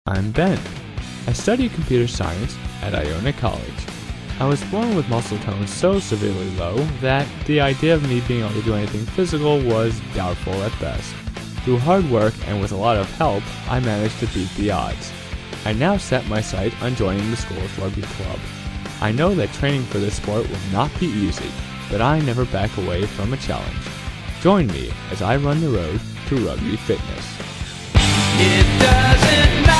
I'm Ben. I study computer science at Iona College. I was born with muscle tone so severely low that the idea of me being able to do anything physical was doubtful at best. Through hard work and with a lot of help, I managed to beat the odds. I now set my sight on joining the school's rugby club. I know that training for this sport will not be easy, but I never back away from a challenge. Join me as I run the road to rugby fitness. It doesn't matter.